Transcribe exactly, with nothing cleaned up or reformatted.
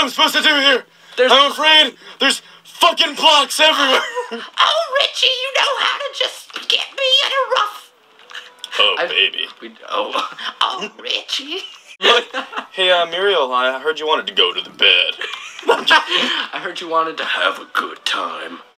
I'm supposed to do here. There's... I'm afraid there's fucking blocks everywhere. Oh, Richie, you know how to just get me in a rough... Oh, I... baby. We... Oh. Oh, Richie. Hey, uh, Muriel, I heard you wanted to go to the bed. I heard you wanted to have a good time.